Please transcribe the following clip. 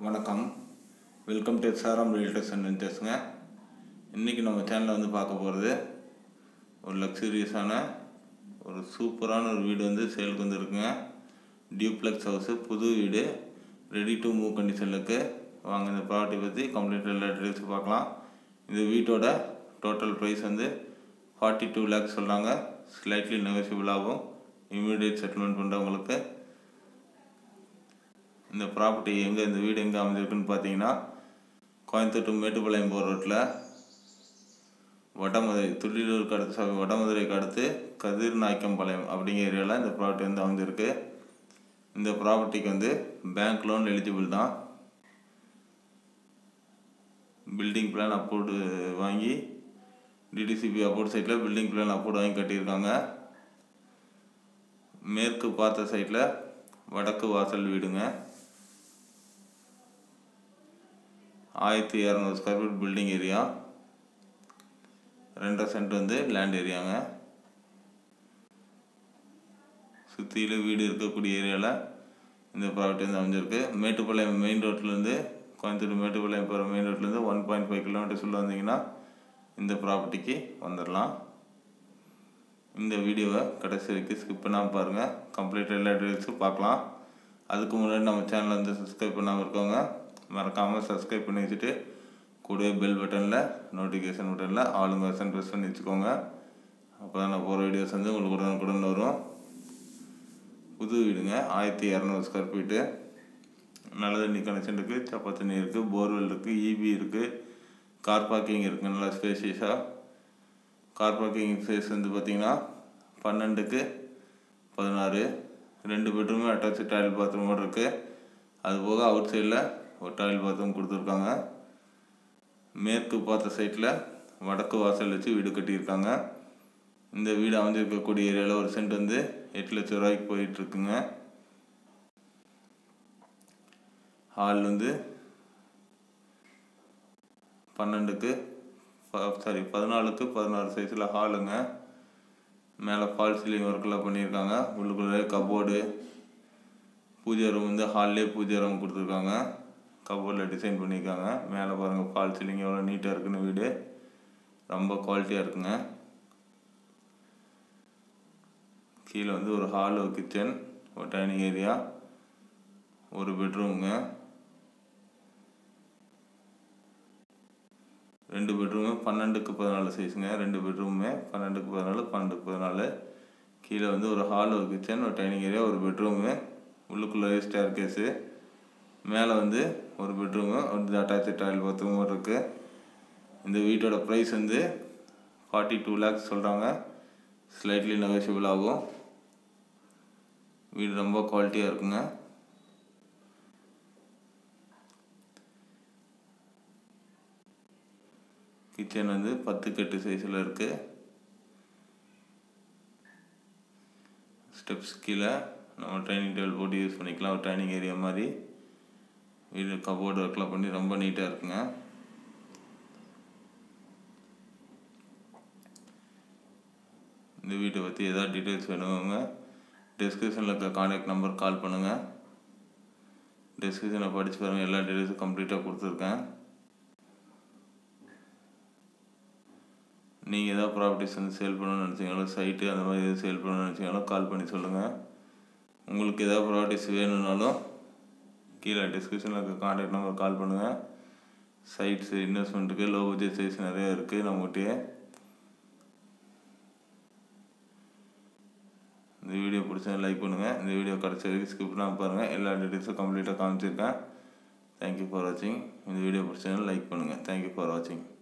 வணக்கம், welcome to Saram realtors and இன்வெஸ்ட்மெண்ட்ஸ்ங்க. இன்றைக்கி நம்ம சேனலில் வந்து பார்க்க போகிறது ஒரு லக்ஸூரியஸான ஒரு சூப்பரான ஒரு வீடு வந்து சேலுக்கு வந்துருக்குங்க. டியூப்ளெக்ஸ் ஹவுஸு, புது வீடு, ரெடி டு மூவ் கண்டிஷனில் இருக்குது. வாங்க இந்த ப்ராப்பர்ட்டி பற்றி கம்ப்ளீட் எல்லா டீட்டெயில்ஸ் பார்க்கலாம். இந்த வீட்டோட டோட்டல் ப்ரைஸ் வந்து 42 lakhs சொல்கிறாங்க. ஸ்லைட்லி நெகோசியபிள் ஆகும். இமீடியட் செட்டில்மெண்ட் பண்ணுறவங்களுக்கு. இந்த ப்ராப்பர்ட்டி இந்த வீடு எங்கே அமைஞ்சிருக்குன்னு பார்த்தீங்கன்னா, கோயம்புத்தூர் டு மேட்டுப்பாளையம் போகிற ரோட்டில் வடமதுரை, துள்ளியூருக்கு அடுத்து வடமதுரைக்கு அடுத்து கதிர்நாயக்கம்பாளையம் அப்படிங்கிற ஏரியாவில் இந்த ப்ராப்பர்ட்டி வந்து அமைஞ்சிருக்கு. இந்த ப்ராப்பர்ட்டிக்கு வந்து பேங்க் லோன் எலிஜிபிள் தான். பில்டிங் பிளான் அப்ரூவ்டு வாங்கி டிடிசிபி அப்ரூவ் சைட்டில் பில்டிங் பிளான் அப்ரூவ் வாங்கி கட்டியிருக்காங்க. மேற்கு பார்த்த சைட்டில் வடக்கு வாசல் வீடுங்க. 1200 square feet building area, 2.5 cent வந்து லேண்ட் ஏரியாங்க. சுற்றிலும் வீடு இருக்கக்கூடிய ஏரியாவில் இந்த ப்ராப்பர்ட்டி வந்து அமைஞ்சிருக்கு. மேட்டுப்பாளையம் மெயின் ரோட்லேருந்து, கோயம்புத்தூர் மேட்டுப்பாளையம் போகிற மெயின் ரோட்லேருந்து 1.5 கிலோமீட்டர்ஸ் உள்ள வந்தீங்கன்னா இந்த ப்ராப்பர்ட்டிக்கு வந்துடலாம். இந்த வீடியோவை கடைசி வரைக்கும் ஸ்கிப் பண்ணாமல் பாருங்கள். கம்ப்ளீட் எல்லா டீட்டெயில்ஸும் பார்க்கலாம். அதுக்கு முன்னாடி நம்ம சேனலை வந்து சப்ஸ்கிரைப் பண்ணாமல் இருக்கவங்க மறக்காமல் சப்ஸ்கிரைப் பண்ணி வச்சுட்டு கூடவே பெல் பட்டனில், நோட்டிஃபிகேஷன் பட்டனில் ஆளுங்க வெர்ஷன் ப்ரெஸ் பண்ணி வச்சுக்கோங்க. அப்போ தான் நான் போகிற வீடியோஸ் வந்து உங்களுக்கு உடனுக்குடன் வரும். புது வீடுங்க, 1200 ஸ்கொயர் ஃபீட்டு, நல்ல தண்ணி கனெக்ஷன் இருக்குது, சப்பா தண்ணி இருக்குது, போர்வெல் இருக்குது, இபி இருக்குது, கார் பார்க்கிங் இருக்குங்க. நல்லா ஸ்பேஷியஸாக கார் பார்க்கிங் ஸ்பேஸ் வந்து பார்த்திங்கன்னா 12க்கு 16, 2 பெட்ரூமு, அட்டாச்சு டாய்லெட் பாத்ரூமோடு இருக்குது. அது போக அவுட் சைடில் ஒரு டாய்லெட் பாத்ரூம் கொடுத்துருக்காங்க. மேற்கு பார்த்த சைட்டில் வடக்கு வாசல் வச்சு வீடு கட்டியிருக்காங்க. இந்த வீடு அமைஞ்சிருக்கக்கூடிய ஏரியாவில் ஒரு சென்ட் வந்து 8 லட்சம் ரூபாய்க்கு போயிட்டுருக்குங்க. ஹால் வந்து 14க்கு 16 சைஸில் ஹாலுங்க. மேலே ஃபால் சீலிங் ஒர்க்கெல்லாம் பண்ணியிருக்காங்க. உள்ளுக்குள்ளே கபோர்டு, பூஜை ரூம் வந்து ஹால்லே பூஜை ரூம் கொடுத்துருக்காங்க. கபோர்டில் டிசைன் பண்ணியிருக்காங்க. மேலே பாருங்கள் ஃபால் சீலிங் எவ்வளோ நீட்டாக இருக்குன்னு. வீடு ரொம்ப குவாலிட்டியாக இருக்குங்க. கீழே வந்து ஒரு ஹால், ஒரு கிச்சன், ஒரு டைனிங் ஏரியா, ஒரு பெட்ரூமுங்க. 2 பெட்ரூமு 12க்கு 14 சைஸுங்க. 2 பெட்ரூமுமே 12க்கு 14, 12க்கு 14. கீழே வந்து ஒரு ஹால், ஒரு கிச்சன், ஒரு டைனிங் ஏரியா, ஒரு பெட்ரூமு, உள்ளுக்குள்ளே ஸ்டேர் கேஸு, மேலே வந்து ஒரு பெட்ரூமு, ஒரு அட்டாச்சு டாய்லெட் பாத்ரூமும் இருக்குது. இந்த வீட்டோட ப்ரைஸ் வந்து 42 lakhs சொல்கிறாங்க. ஸ்லைட்லி நெகோசியபிள் ஆகும். வீடு ரொம்ப குவாலிட்டியாக இருக்குங்க. கிச்சன் வந்து 10க்கு 8 சைஸில் இருக்குது. ஸ்டெப்ஸ் கீழே நம்ம டைனிங் டேபிள் போட்டு யூஸ் பண்ணிக்கலாம். ஒரு டைனிங் ஏரியா மாதிரி. வீடு கபோர்டு ஒர்க்லாம் பண்ணி ரொம்ப நீட்டாக இருக்குங்க. இந்த வீட்டை பற்றி ஏதாவது டீட்டெயில்ஸ் வேணுங்க, டிஸ்கிரிப்ஷனில் இருக்க கான்டாக்ட் நம்பர் கால் பண்ணுங்கள். டிஸ்கிரிப்ஷனில் படித்து பாருங்கள், எல்லா டீட்டெயில்ஸும் கம்ப்ளீட்டாக கொடுத்துருக்கேன். நீங்கள் எதாவது ப்ராப்பர்ட்டிஸ் வந்து சேல் பண்ணணும்னு நினச்சிங்களோ, சைட்டு அந்த மாதிரி எதாவது சேல் பண்ணணும்னு நினச்சிங்களோ கால் பண்ணி சொல்லுங்கள். உங்களுக்கு எதாவது ப்ராப்பர்ட்டிஸ் வேணும்னாலும் கீழே டிஸ்கிரிப்ஷனில் இருக்க கான்டாக்ட் நம்பர் கால் பண்ணுங்கள். சைட்ஸு, இன்வெஸ்ட்மெண்ட்டுக்கு லோ பட்ஜெட் சைஸ் நிறையா இருக்குது நம்மகிட்டயே. இந்த வீடியோ பிடிச்சா லைக் பண்ணுங்கள். இந்த வீடியோ கடைசி வரைக்கும் ஸ்கிப் பண்ணாமல் பாருங்கள். எல்லா டீட்டெயில்ஸும் கம்ப்ளீட்டாக காமிச்சிருக்கேன். தேங்க்யூ ஃபார் வாட்சிங். இந்த வீடியோ பிடிச்சா லைக் பண்ணுங்கள். தேங்க்யூ ஃபார் வாட்சிங்.